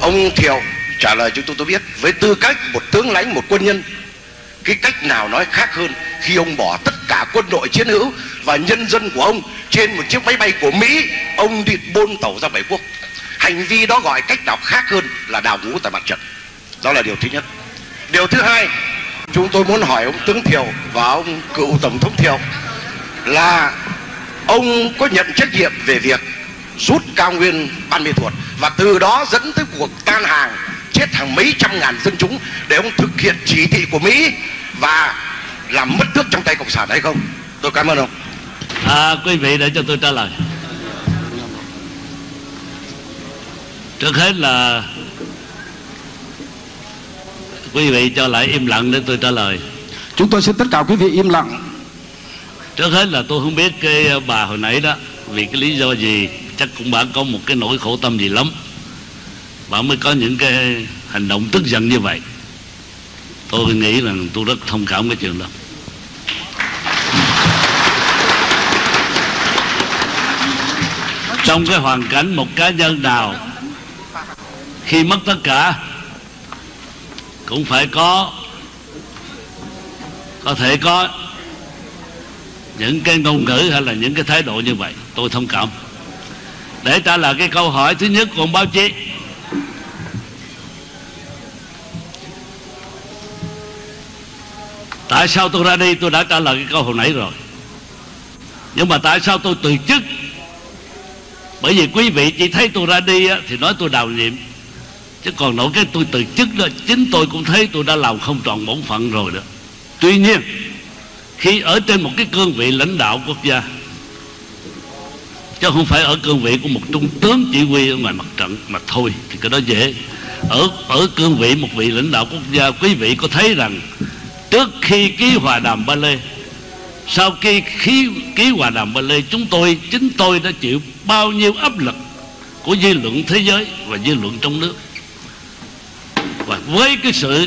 Ông Thiệu trả lời chúng tôi biết, với tư cách một tướng lãnh, một quân nhân, cái cách nào nói khác hơn khi ông bỏ tất cả quân đội chiến hữu và nhân dân của ông trên một chiếc máy bay của Mỹ, ông đi bôn tàu ra Bảy Quốc. Hành vi đó gọi cách nào khác hơn là đào ngũ tại mặt trận. Đó là điều thứ nhất. Điều thứ hai, chúng tôi muốn hỏi ông tướng Thiệu và ông cựu tổng thống Thiệu là ông có nhận trách nhiệm về việc rút cao nguyên Ban Mê Thuột và từ đó dẫn tới cuộc tan hàng, chết hàng mấy trăm ngàn dân chúng để ông thực hiện chỉ thị của Mỹ và làm mất nước trong tay cộng sản hay không? Tôi cảm ơn ông. Quý vị để cho tôi trả lời. Trước hết là quý vị cho lại im lặng để tôi trả lời. Chúng tôi xin tất cả quý vị im lặng. Trước hết là tôi không biết cái bà hồi nãy đó vì cái lý do gì, chắc cũng bà có một cái nỗi khổ tâm gì lắm bà mới có những cái hành động tức giận như vậy. Tôi nghĩ là tôi rất thông cảm cái chuyện đó. Trong cái hoàn cảnh một cá nhân nào khi mất tất cả cũng phải có thể có những cái ngôn ngữ hay là những cái thái độ như vậy. Tôi thông cảm. Để trả lời cái câu hỏi thứ nhất của ông báo chí, tại sao tôi ra đi, tôi đã trả lời cái câu hồi nãy rồi. Nhưng mà tại sao tôi từ chức? Bởi vì quý vị chỉ thấy tôi ra đi thì nói tôi đào nhiệm, chứ còn nổi cái tôi từ chức đó, chính tôi cũng thấy tôi đã làm không tròn bổn phận rồi đó. Tuy nhiên khi ở trên một cái cương vị lãnh đạo quốc gia, chứ không phải ở cương vị của một trung tướng chỉ huy ở ngoài mặt trận mà thôi, thì cái đó dễ. Ở cương vị một vị lãnh đạo quốc gia, quý vị có thấy rằng trước khi ký hòa đàm Ba Lê, sau khi ký hòa đàm Ba Lê, chính tôi đã chịu bao nhiêu áp lực của dư luận thế giới và dư luận trong nước. Và với cái sự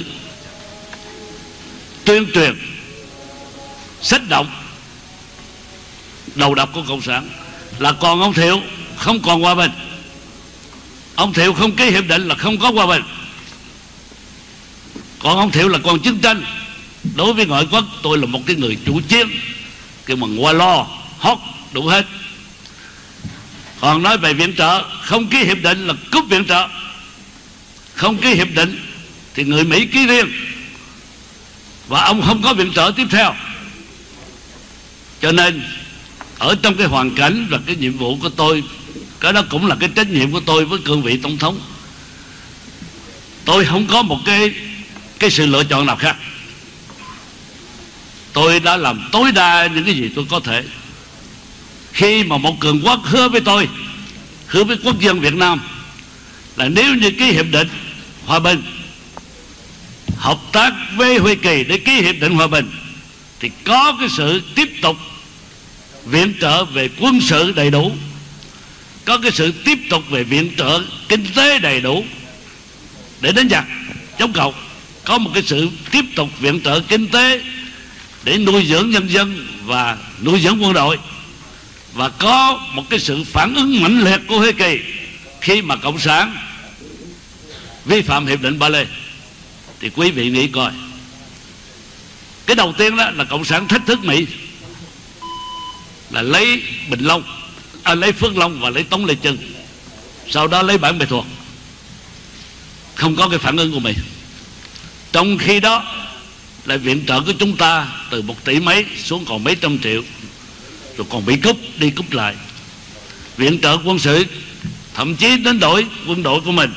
tuyên truyền sách động đầu độc của cộng sản là còn ông Thiệu không còn hòa bình, ông Thiệu không ký hiệp định là không có hòa bình, còn ông Thiệu là còn chiến tranh. Đối với ngoại quốc, tôi là một cái người chủ chiến, kêu bằng qua lo hót đủ hết. Còn nói về viện trợ, không ký hiệp định là cúp viện trợ, không ký hiệp định thì người Mỹ ký riêng và ông không có viện trợ tiếp theo. Cho nên ở trong cái hoàn cảnh và cái nhiệm vụ của tôi, cái đó cũng là cái trách nhiệm của tôi với cương vị tổng thống. Tôi không có một cái sự lựa chọn nào khác. Tôi đã làm tối đa những cái gì tôi có thể. Khi mà một cường quốc hứa với tôi, hứa với quốc dân Việt Nam là nếu như ký hiệp định hòa bình, hợp tác với Hoa Kỳ để ký hiệp định hòa bình, thì có cái sự tiếp tục viện trợ về quân sự đầy đủ, có cái sự tiếp tục về viện trợ kinh tế đầy đủ để đánh giặc chống cộng, có một cái sự tiếp tục viện trợ kinh tế để nuôi dưỡng nhân dân và nuôi dưỡng quân đội, và có một cái sự phản ứng mãnh liệt của Hoa Kỳ khi mà cộng sản vi phạm hiệp định Ba Lê. Thì quý vị nghĩ coi, cái đầu tiên đó là cộng sản thách thức Mỹ là lấy Bình Long, lấy Phước Long và lấy Tống Lê Chân, sau đó lấy Bản Bệ Thuộc. Không có cái phản ứng của Mỹ. Trong khi đó là viện trợ của chúng ta từ 1 tỷ mấy xuống còn mấy trăm triệu, rồi còn bị cúp đi cúp lại. Viện trợ quân sự thậm chí đến đổi quân đội của mình,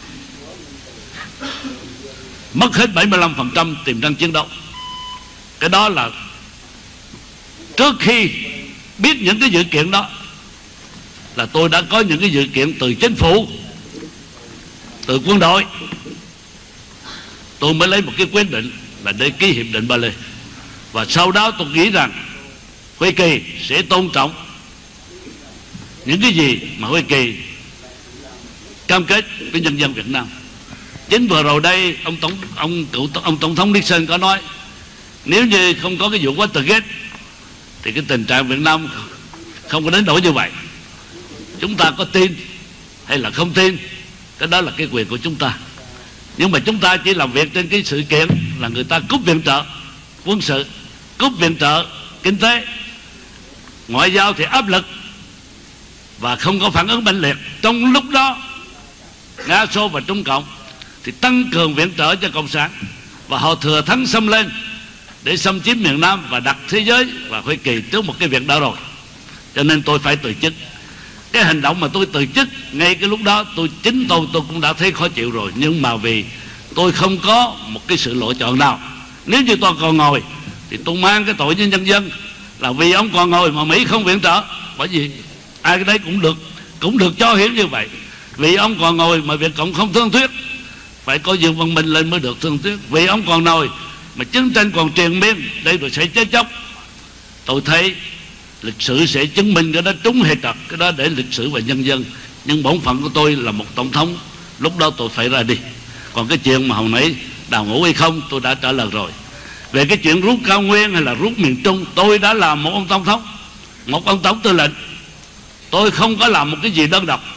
mất hết 75% tiềm năng chiến đấu. Cái đó là trước khi biết những cái dự kiện đó là tôi đã có những cái dự kiện từ chính phủ, từ quân đội, tôi mới lấy một cái quyết định là để ký hiệp định Ba Lê. Và sau đó tôi nghĩ rằng Hoa Kỳ sẽ tôn trọng những cái gì mà Hoa Kỳ cam kết với nhân dân Việt Nam. Chính vừa rồi đây ông tổng thống Nixon có nói nếu như không có cái vụ Watergate thì cái tình trạng Việt Nam không có đến nỗi như vậy. Chúng ta có tin hay là không tin Cái đó là cái quyền của chúng ta. Nhưng mà chúng ta chỉ làm việc trên cái sự kiện là người ta cúp viện trợ quân sự, cúp viện trợ kinh tế, ngoại giao thì áp lực và không có phản ứng mạnh liệt. Trong lúc đó Nga Xô và Trung Cộng thì tăng cường viện trợ cho Cộng sản, và họ thừa thắng xông lên để xâm chiếm miền Nam và đặt thế giới và Hoa Kỳ trước một cái việc đó rồi. Cho nên tôi phải từ chức. Cái hành động mà tôi từ chức ngay cái lúc đó, chính tôi cũng đã thấy khó chịu rồi. Nhưng mà vì tôi không có một cái sự lựa chọn nào. Nếu như tôi còn ngồi thì tôi mang cái tội với nhân dân là vì ông còn ngồi mà Mỹ không viện trợ. Bởi vì ai cái đấy cũng được cho hiểu như vậy. Vì ông còn ngồi mà Việt Cộng không thương thuyết, phải có Dương Văn Minh lên mới được thương thuyết. Vì ông còn ngồi mà chiến tranh còn triền miên, đây rồi sẽ chết chóc. Tôi thấy lịch sử sẽ chứng minh cái đó trúng hay trật, cái đó để lịch sử và nhân dân. Nhưng bổn phận của tôi là một tổng thống, lúc đó tôi phải ra đi. Còn cái chuyện mà hồi nãy đào ngũ hay không, tôi đã trả lời rồi. Về cái chuyện rút cao nguyên hay là rút miền Trung, tôi đã làm một ông tổng thống, một ông tổng tư lệnh. Tôi không có làm một cái gì đơn độc.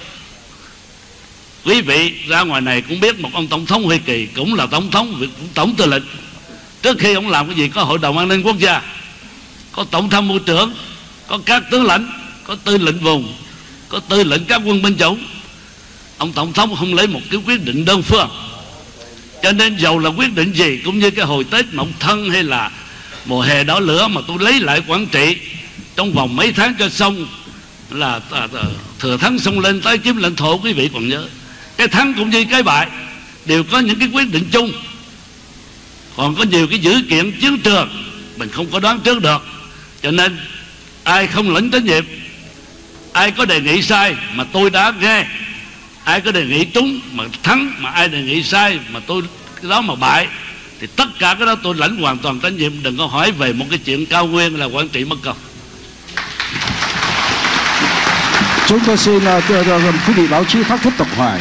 Quý vị ra ngoài này cũng biết một ông tổng thống Hoa Kỳ cũng là tổng thống, cũng tổng tư lệnh. Trước khi ông làm cái gì có hội đồng an ninh quốc gia, có tổng tham mưu trưởng, có các tướng lãnh, có tư lệnh vùng, có tư lệnh các quân binh chủng. Ông tổng thống không lấy một cái quyết định đơn phương. Cho nên dầu là quyết định gì, cũng như cái hồi Tết Mậu Thân hay là mùa hè đỏ lửa mà tôi lấy lại Quảng Trị trong vòng mấy tháng cho xong, là thừa thắng xông lên tái chiếm lãnh thổ. Quý vị còn nhớ, cái thắng cũng như cái bại đều có những cái quyết định chung. Còn có nhiều cái dữ kiện chiến trường mình không có đoán trước được. Cho nên ai không lãnh trách nhiệm, ai có đề nghị sai mà tôi đã nghe, ai có đề nghị trúng mà thắng, mà ai đề nghị sai mà tôi cái đó mà bại, thì tất cả cái đó tôi lãnh hoàn toàn trách nhiệm. Đừng có hỏi về một cái chuyện cao nguyên là Quảng Trị mất công. Chúng tôi xin quý vị báo chí khác tiếp tục hỏi.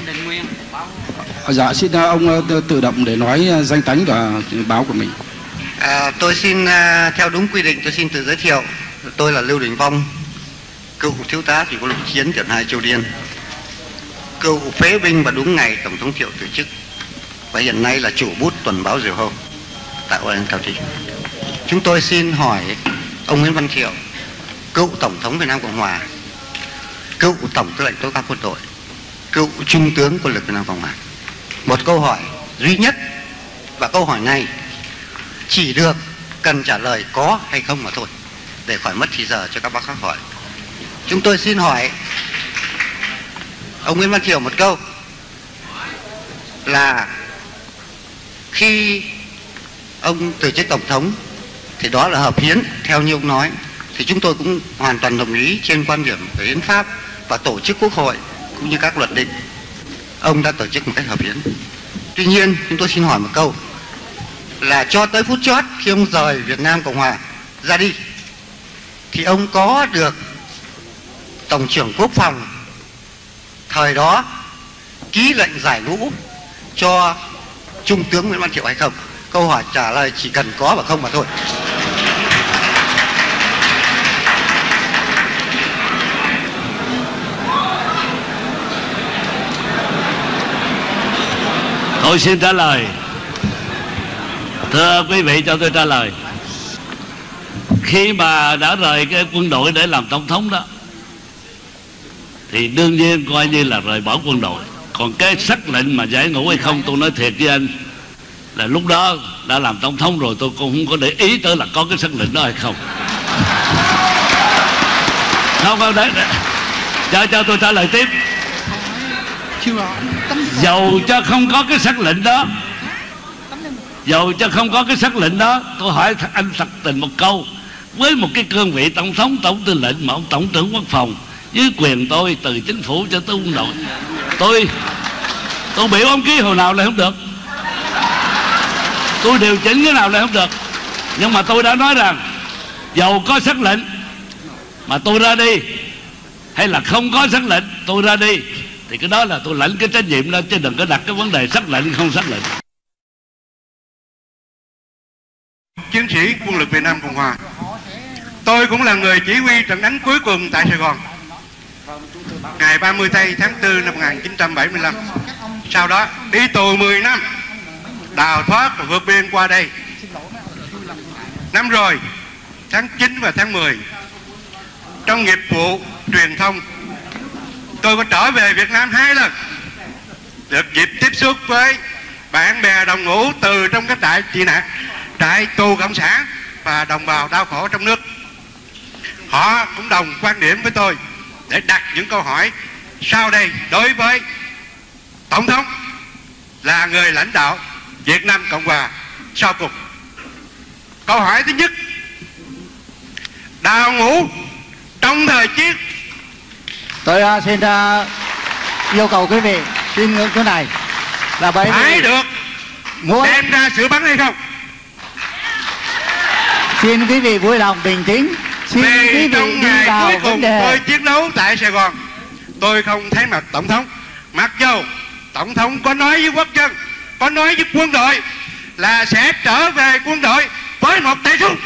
Dạ, xin ông tự động để nói danh tánh và báo của mình. Tôi xin theo đúng quy định tôi xin tự giới thiệu. Tôi là Lưu Đình Vong, cựu thiếu tá thủy quân lục chiến tiểu 2 Châu Điên, cựu phế binh và đúng ngày Tổng thống Thiệu từ chức, và hiện nay là chủ bút tuần báo Diều Hâu tại Orange County. Chúng tôi xin hỏi ông Nguyễn Văn Thiệu, cựu Tổng thống Việt Nam Cộng Hòa, cựu Tổng tư lệnh tối cao quân đội, cựu Trung tướng Quân lực Việt Nam Cộng Hòa, một câu hỏi duy nhất, và câu hỏi này chỉ được cần trả lời có hay không mà thôi, để khỏi mất thì giờ cho các bác khác hỏi. Chúng tôi xin hỏi ông Nguyễn Văn Thiệu một câu là khi ông từ chức Tổng thống thì đó là hợp hiến theo như ông nói, thì chúng tôi cũng hoàn toàn đồng ý trên quan điểm về hiến pháp và tổ chức quốc hội cũng như các luật định. Ông đã từ chức một cách hợp hiến. Tuy nhiên chúng tôi xin hỏi một câu là cho tới phút chót khi ông rời Việt Nam Cộng Hòa ra đi thì ông có được Tổng trưởng Quốc phòng thời đó ký lệnh giải ngũ cho Trung tướng Nguyễn Văn Thiệu hay không? Câu hỏi trả lời chỉ cần có và không mà thôi. Tôi xin trả lời. Thưa quý vị, cho tôi trả lời. Khi mà đã rời cái quân đội để làm tổng thống đó thì đương nhiên coi như là rời bỏ quân đội. Còn cái sắc lệnh mà giải ngũ hay không, tôi nói thiệt với anh là lúc đó đã làm tổng thống rồi, tôi cũng không có để ý tới là có cái sắc lệnh đó hay không. Không đấy, cho tôi trả lời tiếp. Dầu cho không có cái sắc lệnh đó, dầu cho không có cái sắc lệnh đó, tôi hỏi anh thật tình một câu, với một cái cương vị tổng thống, tổng tư lệnh mà ông tổng trưởng quốc phòng, với quyền tôi từ chính phủ cho tới quân đội, tôi biểu ông ký hồi nào lại không được, tôi điều chỉnh cái nào lại không được. Nhưng mà tôi đã nói rằng dầu có sắc lệnh mà tôi ra đi, hay là không có sắc lệnh tôi ra đi, thì cái đó là tôi lãnh cái trách nhiệm đó, chứ đừng có đặt cái vấn đề sắc lệnh không sắc lệnh. Chiến sĩ Quân lực Việt Nam Cộng Hòa, tôi cũng là người chỉ huy trận đánh cuối cùng tại Sài Gòn. ngày 30 tây tháng 4 năm 1975. Sau đó đi tù 10 năm, đào thoát và vượt biên qua đây. Năm rồi, tháng 9 và tháng 10, trong nghiệp vụ truyền thông, tôi có trở về Việt Nam 2 lần, được dịp tiếp xúc với bạn bè đồng ngũ từ trong các trại tị nạn, trại tù cộng sản và đồng bào đau khổ trong nước. Họ cũng đồng quan điểm với tôi để đặt những câu hỏi sau đây đối với Tổng thống là người lãnh đạo Việt Nam Cộng Hòa sau cùng. Câu hỏi thứ nhất: đào ngũ trong thời chiến. Tôi xin yêu cầu quý vị tin ngưỡng chỗ này là bởi phải vì được muốn đem ra sửa bắn hay không? xin quý vị vui lòng bình tĩnh. Xin quý Vì vị trong đi ngày vào cuối vấn cùng đề. tôi chiến đấu tại Sài Gòn, tôi không thấy mặt Tổng thống. Mặc dầu Tổng thống có nói với quốc dân, có nói với quân đội là sẽ trở về quân đội với một tay súng.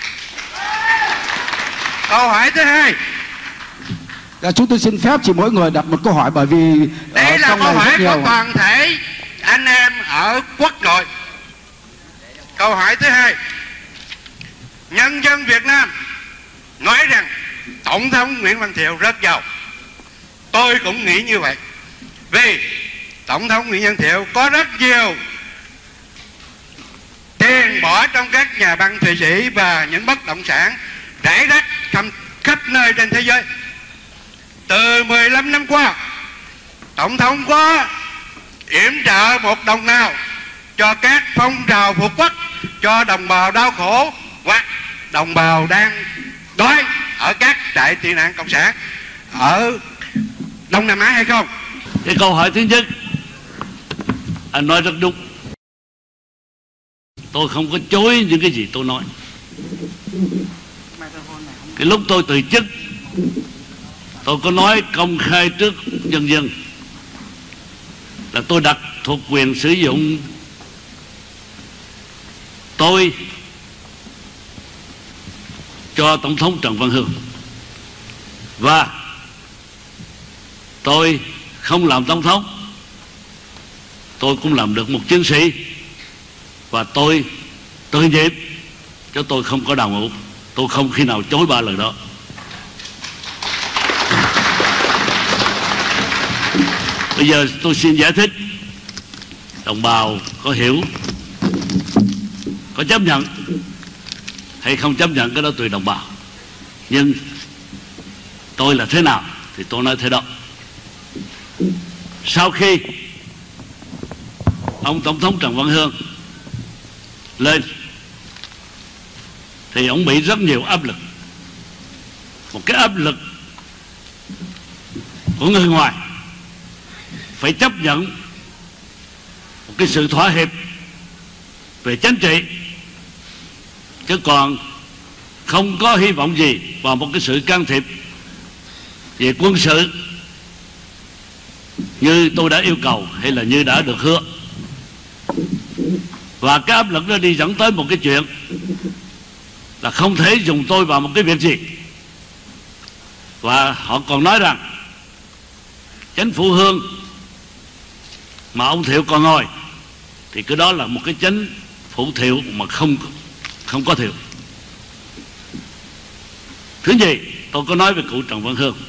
Câu hỏi thứ hai, Chúng tôi xin phép chỉ mỗi người đặt một câu hỏi, bởi vì đây là trong câu này hỏi rất của nhiều. toàn thể anh em ở quốc nội. Câu hỏi thứ hai, nhân dân Việt Nam nói rằng Tổng thống Nguyễn Văn Thiệu rất giàu. Tôi cũng nghĩ như vậy, vì Tổng thống Nguyễn Văn Thiệu có rất nhiều tiền bỏ trong các nhà băng Thụy Sĩ và những bất động sản rải rác khắp nơi trên thế giới. Từ 15 năm qua, Tổng thống có yểm trợ một đồng nào cho các phong trào phục quốc, cho đồng bào đau khổ hoặc đồng bào đang đói ở các trại tị nạn cộng sản ở Đông Nam Á hay không? Cái câu hỏi thứ nhất, anh nói rất đúng. Tôi không có chối những cái gì tôi nói. Cái lúc tôi từ chức, tôi có nói công khai trước nhân dân là tôi đặt thuộc quyền sử dụng tôi cho Tổng thống Trần Văn Hương, và tôi không làm Tổng thống, tôi cũng làm được một chiến sĩ, và tôi tự nhiệm, chứ tôi không có đào ngũ. Tôi không khi nào chối 3 lời đó. Bây giờ tôi xin giải thích, đồng bào có hiểu, có chấp nhận hay không chấp nhận cái đó tùy đồng bào. Nhưng tôi là thế nào thì tôi nói thế đó. Sau khi ông Tổng thống Trần Văn Hương lên thì ông bị rất nhiều áp lực. Một cái áp lực của người ngoài, phải chấp nhận một cái sự thỏa hiệp về chính trị, chứ còn không có hy vọng gì vào một cái sự can thiệp về quân sự như tôi đã yêu cầu hay là như đã được hứa. Và cái áp lực đó đi dẫn tới một cái chuyện là không thể dùng tôi vào một cái việc gì. Và họ còn nói rằng chính phủ Hương mà ông Thiệu còn ngồi thì cái đó là một cái chính phủ Thiệu mà không có Thiệu. Thứ gì, tôi có nói với cụ Trần Văn Hương,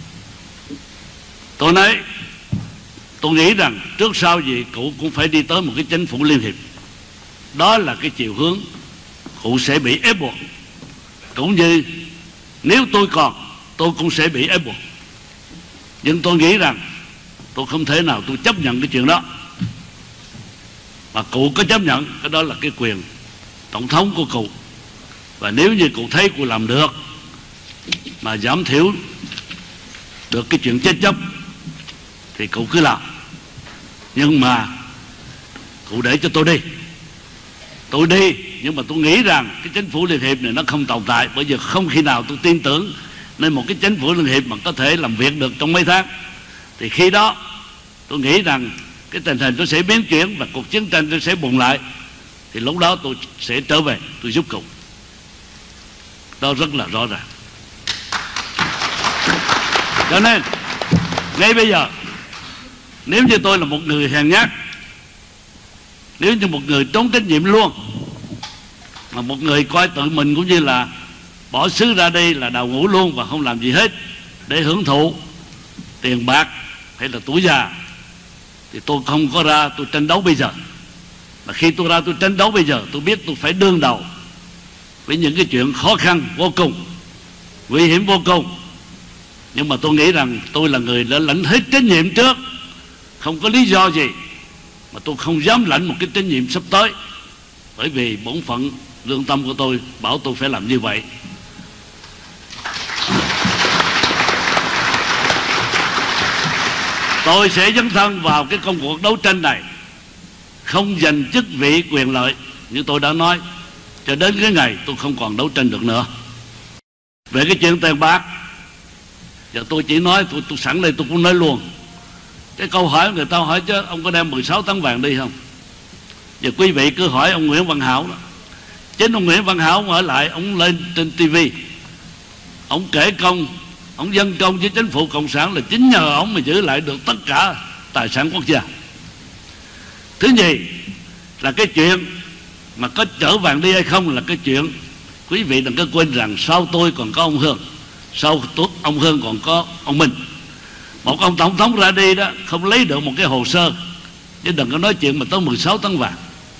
tôi nói tôi nghĩ rằng trước sau gì cụ cũng phải đi tới một cái chính phủ liên hiệp. Đó là cái chiều hướng cụ sẽ bị ép buộc, cũng như nếu tôi còn, tôi cũng sẽ bị ép buộc. Nhưng tôi nghĩ rằng tôi không thể nào tôi chấp nhận cái chuyện đó. Mà cụ có chấp nhận, cái đó là cái quyền tổng thống của cụ. Và nếu như cụ thấy cụ làm được mà giảm thiểu được cái chuyện chết chóc thì cụ cứ làm. Nhưng mà cụ để cho tôi đi. Tôi đi, nhưng mà tôi nghĩ rằng cái chính phủ liên hiệp này nó không tồn tại. Bởi vì không khi nào tôi tin tưởng nên một cái chính phủ liên hiệp mà có thể làm việc được trong mấy tháng. Thì khi đó tôi nghĩ rằng cái tình hình nó sẽ biến chuyển và cuộc chiến tranh nó sẽ bùng lại. Thì lúc đó tôi sẽ trở về, tôi giúp cụ. Đó rất là rõ ràng. Cho nên ngay bây giờ, nếu như tôi là một người hèn nhát, nếu như một người trốn trách nhiệm luôn, mà một người coi tự mình cũng như là bỏ xứ ra đây là đào ngũ luôn và không làm gì hết để hưởng thụ tiền bạc hay là tuổi già, thì tôi không có ra tôi tranh đấu bây giờ. Mà khi tôi ra tôi tranh đấu bây giờ, tôi biết tôi phải đương đầu với những cái chuyện khó khăn vô cùng, nguy hiểm vô cùng. Nhưng mà tôi nghĩ rằng tôi là người đã lãnh hết trách nhiệm trước, không có lý do gì mà tôi không dám lãnh một cái trách nhiệm sắp tới, bởi vì bổn phận lương tâm của tôi bảo tôi phải làm như vậy. Tôi sẽ dấn thân vào cái công cuộc đấu tranh này, không giành chức vị quyền lợi như tôi đã nói, cho đến cái ngày tôi không còn đấu tranh được nữa. Về cái chuyện tiền bạc, giờ tôi chỉ nói, tôi sẵn đây tôi cũng nói luôn. Cái câu hỏi người ta hỏi chứ ông có đem 16 tấn vàng đi không? Giờ quý vị cứ hỏi ông Nguyễn Văn Hảo đó. Chính ông Nguyễn Văn Hảo ông ở lại, ông lên trên TV, ông kể công, ông dâng công với chính phủ cộng sản là chính nhờ ông mà giữ lại được tất cả tài sản quốc gia. Thứ nhì là cái chuyện mà có chở vàng đi hay không là cái chuyện quý vị đừng có quên rằng sau tôi còn có ông Hương, sau ông Hương còn có ông Minh. Một ông tổng thống ra đi đó không lấy được một cái hồ sơ, chứ đừng có nói chuyện mà tới 16 tấn vàng.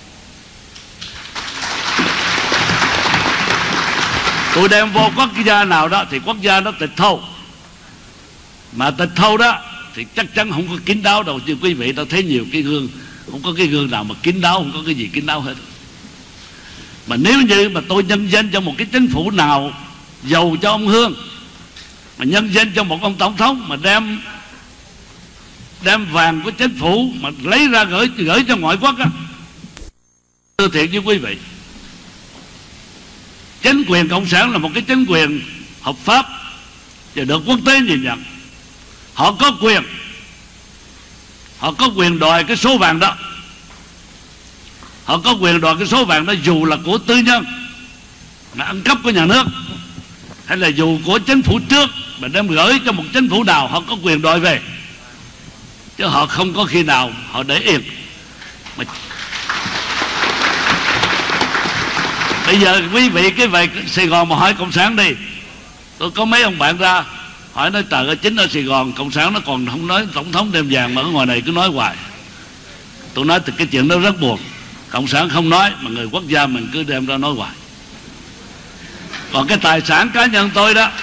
Tôi đem vô quốc gia nào đó thì quốc gia đó tịch thu, mà tịch thu đó thì chắc chắn không có kín đáo đâu. Chứ quý vị đã thấy nhiều cái gương, không có cái gương nào mà kín đáo, không có cái gì kín đáo hết. Mà nếu như mà tôi nhân danh cho một cái chính phủ nào giàu cho ông Hương, mà nhân danh cho một ông tổng thống mà đem vàng của chính phủ mà lấy ra gửi cho ngoại quốc á, thưa thiệt với quý vị, chính quyền cộng sản là một cái chính quyền hợp pháp và được quốc tế nhìn nhận. Họ có quyền đòi cái số vàng đó. Họ có quyền đòi cái số vàng đó dù là của tư nhân mà ăn cắp của nhà nước, hay là dù của chính phủ trước mà đem gửi cho một chính phủ nào, họ có quyền đòi về. Chứ họ không có khi nào họ để yên. Mà bây giờ quý vị cái về Sài Gòn mà hỏi cộng sản đi, tôi có mấy ông bạn ra hỏi nói trời ơi, chính ở Sài Gòn cộng sản nó còn không nói tổng thống đem vàng mà ở ngoài này cứ nói hoài. Tôi nói từ cái chuyện đó rất buồn. Cộng sản không nói mà người quốc gia mình cứ đem ra nói hoài. Còn cái tài sản cá nhân tôi đó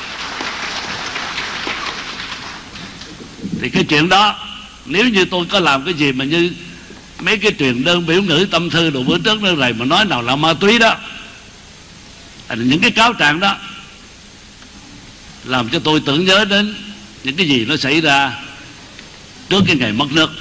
thì cái chuyện đó, nếu như tôi có làm cái gì mà như mấy cái truyền đơn biểu ngữ tâm thư đồ bữa trước nữa này mà nói nào là ma túy đó, những cái cáo trạng đó làm cho tôi tưởng nhớ đến những cái gì nó xảy ra trước cái ngày mất nước.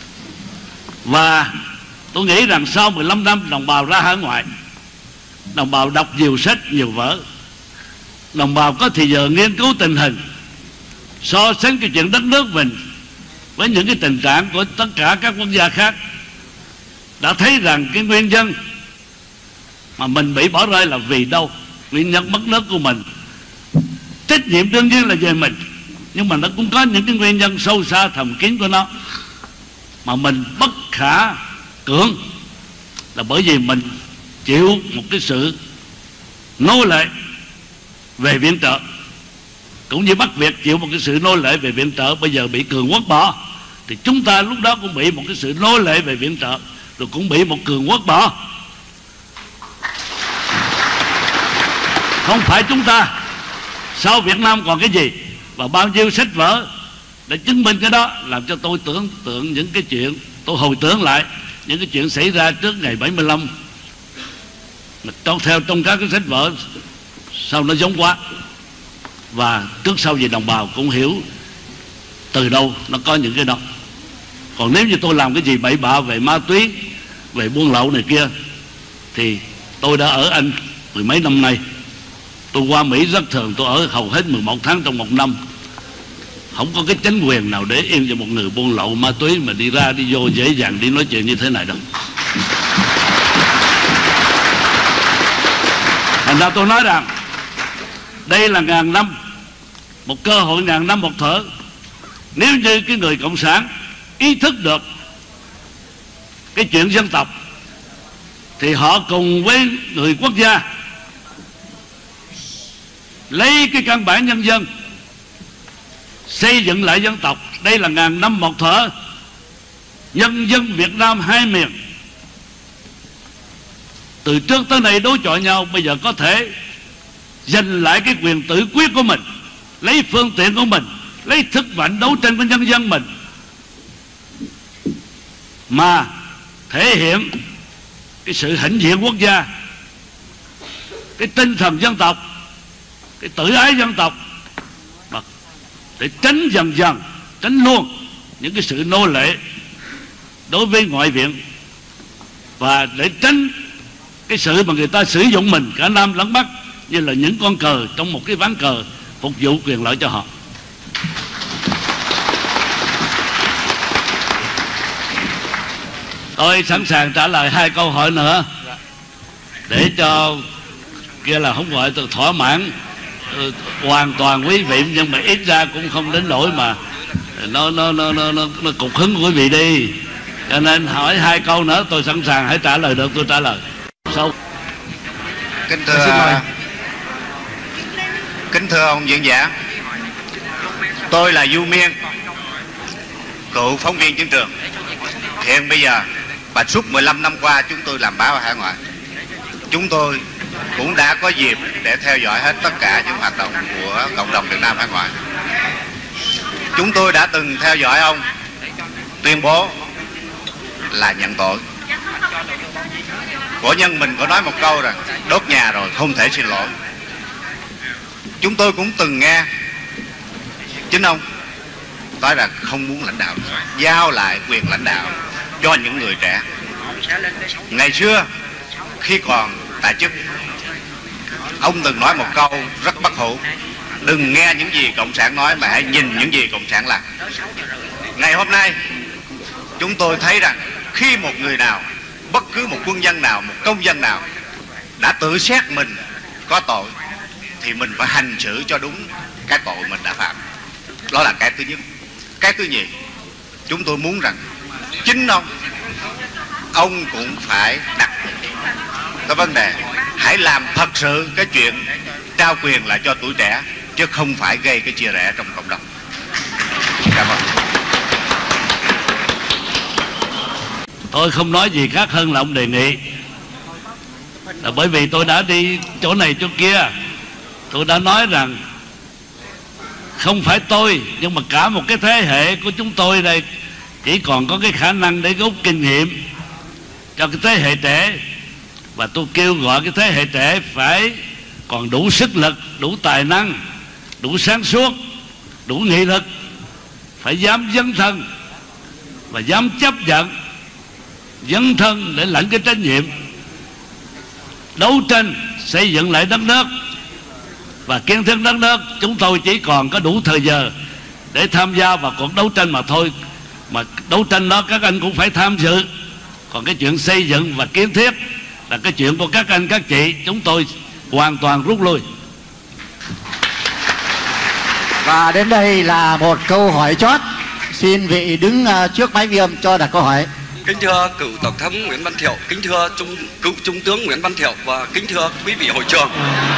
Và tôi nghĩ rằng sau 15 năm đồng bào ra hải ngoại, đồng bào đọc nhiều sách, nhiều vở, đồng bào có thời giờ nghiên cứu tình hình, so sánh cái chuyện đất nước mình với những cái tình trạng của tất cả các quốc gia khác, đã thấy rằng cái nguyên nhân mà mình bị bỏ rơi là vì đâu. Nguyên nhân mất nước của mình, trách nhiệm đương nhiên là về mình, nhưng mà nó cũng có những cái nguyên nhân sâu xa thầm kín của nó mà mình bất khả cưỡng, là bởi vì mình chịu một cái sự nô lệ về viện trợ, cũng như Bắc Việt chịu một cái sự nô lệ về viện trợ. Bây giờ bị cường quốc bỏ thì chúng ta lúc đó cũng bị một cái sự nô lệ về viện trợ, rồi cũng bị một cường quốc bỏ. Không phải chúng ta, sau Việt Nam còn cái gì, và bao nhiêu sách vở để chứng minh cái đó, làm cho tôi tưởng tượng những cái chuyện, tôi hồi tưởng lại những cái chuyện xảy ra trước ngày 75 mà theo trong các cái sách vở sao nó giống quá. Và trước sau gì đồng bào cũng hiểu từ đâu nó có những cái đó. Còn nếu như tôi làm cái gì bậy bạ về ma túy, về buôn lậu này kia, thì tôi đã ở Anh 10 mấy năm nay. Tôi qua Mỹ rất thường, tôi ở hầu hết 11 tháng trong một năm. Không có cái chính quyền nào để yên cho một người buôn lậu ma túy mà đi ra đi vô dễ dàng đi nói chuyện như thế này đâu. Thành ra tôi nói rằng đây là ngàn năm, một cơ hội ngàn năm một thở. Nếu như cái người cộng sản ý thức được cái chuyện dân tộc thì họ cùng với người quốc gia lấy cái căn bản nhân dân xây dựng lại dân tộc. Đây là ngàn năm một thuở, nhân dân Việt Nam hai miền từ trước tới nay đối chọi nhau, bây giờ có thể giành lại cái quyền tự quyết của mình, lấy phương tiện của mình, lấy sức mạnh đấu tranh của nhân dân mình, mà thể hiện cái sự hãnh diện quốc gia, cái tinh thần dân tộc, cái tự ái dân tộc, mà để tránh dần dần, tránh luôn những cái sự nô lệ đối với ngoại viện, và để tránh cái sự mà người ta sử dụng mình cả Nam lẫn Bắc như là những con cờ trong một cái ván cờ phục vụ quyền lợi cho họ. Tôi sẵn sàng trả lời 2 câu hỏi nữa để cho kia là không gọi tôi thỏa mãn hoàn toàn quý vị, nhưng mà ít ra cũng không đến nỗi mà nó cục hứng của quý vị đi. Cho nên hỏi 2 câu nữa tôi sẵn sàng, hãy trả lời được tôi trả lời. Sau. Kính thưa ông diễn giả, tôi là Du Miên, cựu phóng viên chiến trường. Hiện bây giờ và suốt 15 năm qua chúng tôi làm báo ở hải ngoại. Chúng tôi cũng đã có dịp để theo dõi hết tất cả những hoạt động của cộng đồng Việt Nam hải ngoại. Chúng tôi đã từng theo dõi ông tuyên bố là nhận tội. Cổ nhân mình có nói một câu rằng đốt nhà rồi không thể xin lỗi. Chúng tôi cũng từng nghe chính ông nói rằng không muốn lãnh đạo, giao lại quyền lãnh đạo cho những người trẻ. Ngày xưa khi còn tại chức, ông từng nói một câu rất bất hủ: đừng nghe những gì cộng sản nói mà hãy nhìn những gì cộng sản làm. Ngày hôm nay chúng tôi thấy rằng khi một người nào, bất cứ một quân nhân nào, một công dân nào đã tự xét mình có tội thì mình phải hành xử cho đúng cái tội mình đã phạm. Đó là cái thứ nhất. Cái thứ nhì, chúng tôi muốn rằng chính ông cũng phải đặt cái vấn đề hãy làm thật sự cái chuyện trao quyền lại cho tuổi trẻ, chứ không phải gây cái chia rẽ trong cộng đồng. Cảm ơn. Tôi không nói gì khác hơn là ông đề nghị, là bởi vì tôi đã đi chỗ này chỗ kia, tôi đã nói rằng không phải tôi nhưng mà cả một cái thế hệ của chúng tôi đây chỉ còn có cái khả năng để rút kinh nghiệm cho cái thế hệ trẻ. Và tôi kêu gọi cái thế hệ trẻ phải còn đủ sức lực, đủ tài năng, đủ sáng suốt, đủ nghị lực, phải dám dấn thân và dám chấp nhận dấn thân để lãnh cái trách nhiệm đấu tranh xây dựng lại đất nước và kiến thiết đất nước. Chúng tôi chỉ còn có đủ thời giờ để tham gia vào cuộc đấu tranh mà thôi, mà đấu tranh đó các anh cũng phải tham dự. Còn cái chuyện xây dựng và kiến thiết là cái chuyện của các anh các chị, chúng tôi hoàn toàn rút lui. Và đến đây là một câu hỏi chót, xin vị đứng trước máy ghi âm cho đặt câu hỏi. Kính thưa cựu Tổng thống Nguyễn Văn Thiệu, kính thưa cựu Trung tướng Nguyễn Văn Thiệu và kính thưa quý vị hội trường.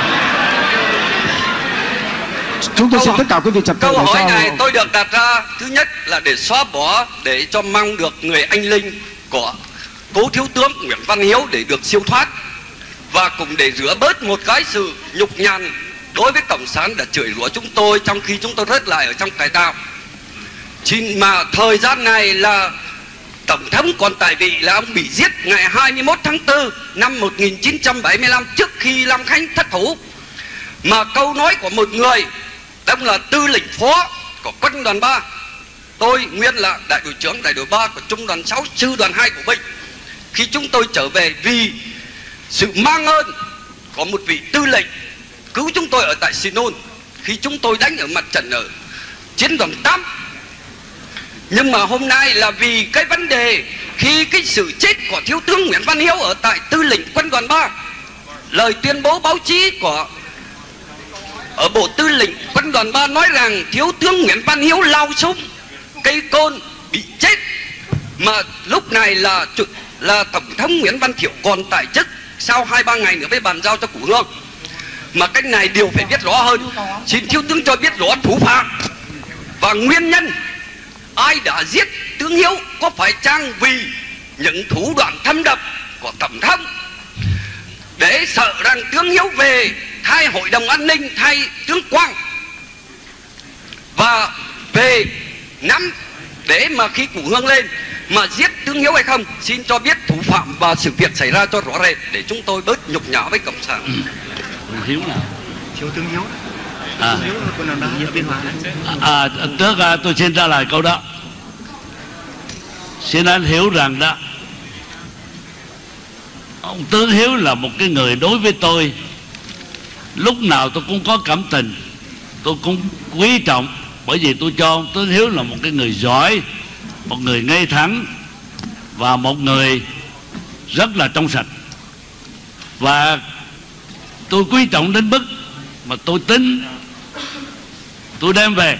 Chúng tôi xin tất cả quý vị chặt câu hỏi này tôi được đặt ra thứ nhất là để xóa bỏ, để cho mong được người anh linh của cố thiếu tướng Nguyễn Văn Hiếu để được siêu thoát, và cũng để rửa bớt một cái sự nhục nhằn đối với cộng sản đã chửi rủa chúng tôi trong khi chúng tôi rớt lại ở trong cải tạo. Chỉ mà thời gian này là Tổng thống còn tại vị là ông bị giết ngày 21 tháng 4 năm 1975 trước khi Long Khánh thất thủ. Mà câu nói của một người, đó là tư lệnh phó của quân đoàn 3, tôi nguyên là đại đội trưởng đại đội 3 của trung đoàn 6 sư đoàn 2 của Bình. Khi chúng tôi trở về vì sự mang ơn của một vị tư lệnh cứu chúng tôi ở tại Sinon khi chúng tôi đánh ở mặt trận ở chiến đoàn 8. Nhưng mà hôm nay là vì cái vấn đề khi cái sự chết của thiếu tướng Nguyễn Văn Hiếu ở tại tư lệnh quân đoàn 3, lời tuyên bố báo chí của ở bộ tư lệnh quân đoàn 3 nói rằng thiếu tướng Nguyễn Văn Hiếu lao súng cây côn bị chết, mà lúc này là Tổng thống Nguyễn Văn Thiệu còn tại chức, sau 2-3 ngày nữa mới bàn giao cho Củ Hương. Mà cái này điều phải biết rõ hơn. Xin thiếu tướng cho biết rõ thủ phạm và nguyên nhân ai đã giết tướng Hiếu, có phải chăng vì những thủ đoạn thâm độc của Tổng thống để sợ rằng tướng Hiếu về thay Hội đồng An ninh, thay tướng Quang và về nắm để mà khi Củ Hương lên mà giết tướng Hiếu hay không? Xin cho biết thủ phạm và sự việc xảy ra cho rõ rệt để chúng tôi bớt nhục nhã với cộng sản. Hiếu nào? Thiếu tướng Hiếu. Hiếu là quân nào đó Biên Hòa. Trước tôi xin trả lời câu đó. Xin anh hiểu rằng đó, ông tướng Hiếu là một cái người đối với tôi lúc nào tôi cũng có cảm tình, tôi cũng quý trọng, bởi vì tôi cho ông tướng Hiếu là một cái người giỏi, một người ngay thẳng và một người rất là trong sạch. Và tôi quý trọng đến mức mà tôi tính tôi đem về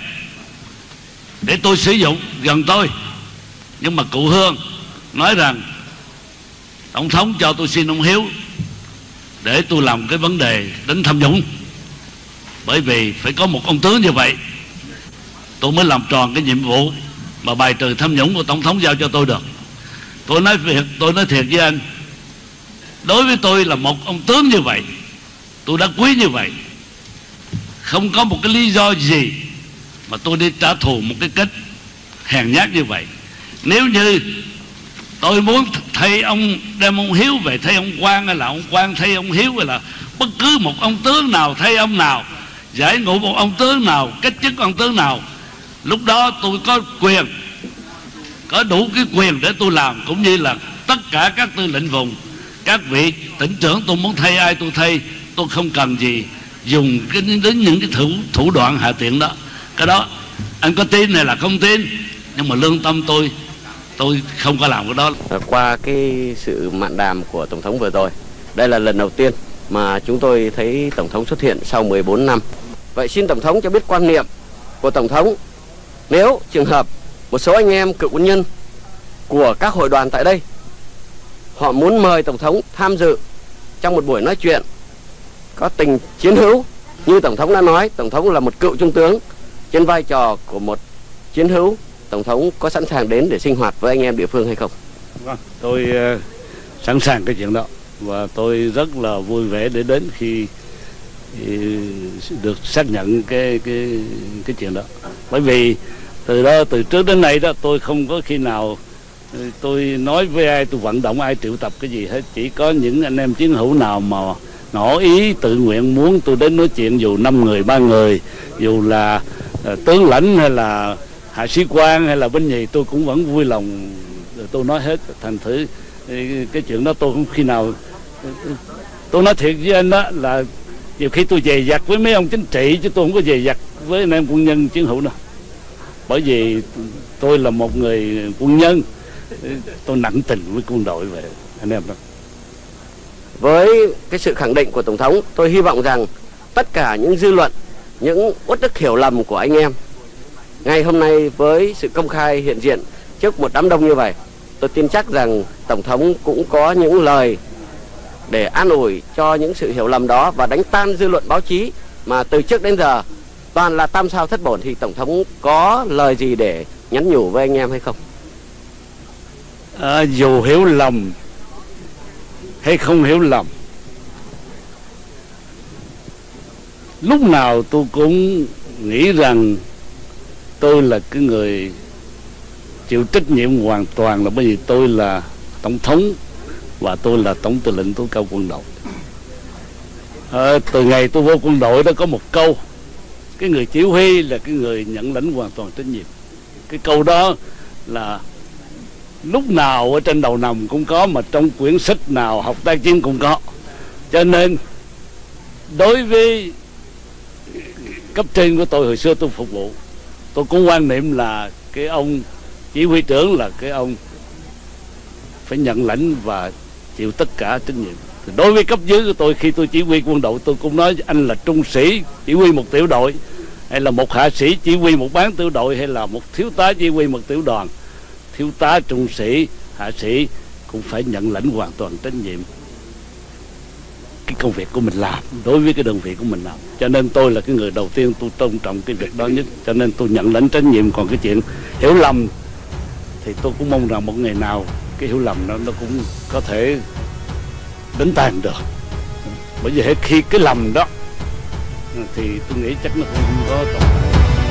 để tôi sử dụng gần tôi. Nhưng mà cụ Hương nói rằng Tổng thống cho tôi xin ông Hiếu để tôi làm cái vấn đề đến tham nhũng, bởi vì phải có một ông tướng như vậy tôi mới làm tròn cái nhiệm vụ mà bài trừ tham nhũng của Tổng thống giao cho tôi được. Tôi nói thiệt với anh, đối với tôi là một ông tướng như vậy, tôi đã quý như vậy, không có một cái lý do gì mà tôi đi trả thù một cái cách hèn nhát như vậy. Nếu như tôi muốn thay ông, đem ông Hiếu về thay ông Quang, hay là ông Quang thay ông Hiếu, hay là bất cứ một ông tướng nào thay ông nào, giải ngũ một ông tướng nào, cách chức ông tướng nào, lúc đó tôi có quyền, có đủ cái quyền để tôi làm. Cũng như là tất cả các tư lệnh vùng, các vị tỉnh trưởng, tôi muốn thay ai tôi thay, tôi không cần gì dùng đến những cái thủ đoạn hạ tiện đó. Cái đó anh có tin hay là không tin, nhưng mà lương tâm tôi không có làm cái đó. Qua cái sự mạn đàm của Tổng thống vừa rồi, đây là lần đầu tiên mà chúng tôi thấy Tổng thống xuất hiện sau 14 năm. Vậy xin Tổng thống cho biết quan niệm của Tổng thống nếu trường hợp một số anh em cựu quân nhân của các hội đoàn tại đây họ muốn mời Tổng thống tham dự trong một buổi nói chuyện có tình chiến hữu, như Tổng thống đã nói, Tổng thống là một cựu trung tướng, trên vai trò của một chiến hữu, Tổng thống có sẵn sàng đến để sinh hoạt với anh em địa phương hay không? Vâng, tôi sẵn sàng cái chuyện đó, và tôi rất là vui vẻ để đến khi được xác nhận cái chuyện đó. Bởi vì từ trước đến nay đó, tôi không có khi nào tôi nói với ai, tôi vận động ai triệu tập cái gì hết. Chỉ có những anh em chiến hữu nào mà ngỏ ý tự nguyện muốn tôi đến nói chuyện, dù 5 người 3 người, dù là tướng lãnh hay là hạ sĩ quan hay là binh nhì, tôi cũng vẫn vui lòng tôi nói hết. Thành thử cái chuyện đó tôi không khi nào, tôi nói thiệt với anh đó là nhiều khi tôi dè dặt với mấy ông chính trị, chứ tôi không có dè dặt với anh em quân nhân chiến hữu đâu. Bởi vì tôi là một người quân nhân, tôi nặng tình với quân đội về anh em đó. Với cái sự khẳng định của Tổng thống, tôi hy vọng rằng tất cả những dư luận, những uất ức hiểu lầm của anh em ngày hôm nay với sự công khai hiện diện trước một đám đông như vậy, tôi tin chắc rằng Tổng thống cũng có những lời để an ủi cho những sự hiểu lầm đó và đánh tan dư luận báo chí mà từ trước đến giờ toàn là tam sao thất bổn. Thì Tổng thống có lời gì để nhắn nhủ với anh em hay không? Dù hiểu lầm hay không hiểu lầm, lúc nào tôi cũng nghĩ rằng tôi là cái người chịu trách nhiệm hoàn toàn, là bởi vì tôi là Tổng thống và tôi là Tổng tư lệnh tối cao quân đội. Từ ngày tôi vô quân đội đó có một câu, cái người chỉ huy là cái người nhận lãnh hoàn toàn trách nhiệm. Cái câu đó là lúc nào ở trên đầu nằm cũng có, mà trong quyển sách nào học tác chiến cũng có. Cho nên đối với cấp trên của tôi hồi xưa tôi phục vụ, tôi cũng quan niệm là cái ông chỉ huy trưởng là cái ông phải nhận lãnh và chịu tất cả trách nhiệm. Đối với cấp dưới của tôi, khi tôi chỉ huy quân đội, tôi cũng nói anh là trung sĩ chỉ huy một tiểu đội, hay là một hạ sĩ chỉ huy một bán tiểu đội, hay là một thiếu tá chỉ huy một tiểu đoàn. Thiếu tá, trung sĩ, hạ sĩ cũng phải nhận lãnh hoàn toàn trách nhiệm cái công việc của mình làm đối với cái đơn vị của mình làm. Cho nên tôi là cái người đầu tiên tôi tôn trọng cái việc đó nhất, cho nên tôi nhận lãnh trách nhiệm. Còn cái chuyện hiểu lầm thì tôi cũng mong rằng một ngày nào cái hiểu lầm nó cũng có thể đánh tan được. Bởi vì khi cái lầm đó thì tôi nghĩ chắc nó không có tồn tại.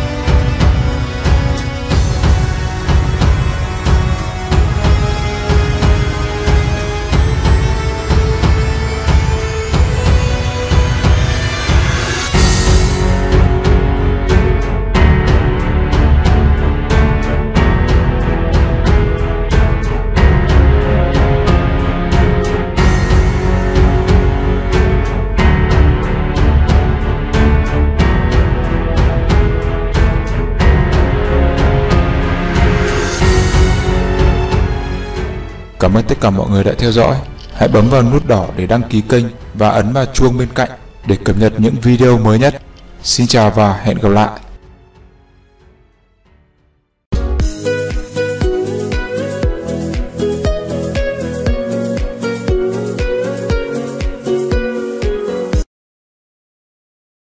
Cảm ơn tất cả mọi người đã theo dõi. Hãy bấm vào nút đỏ để đăng ký kênh và ấn vào chuông bên cạnh để cập nhật những video mới nhất. Xin chào và hẹn gặp lại.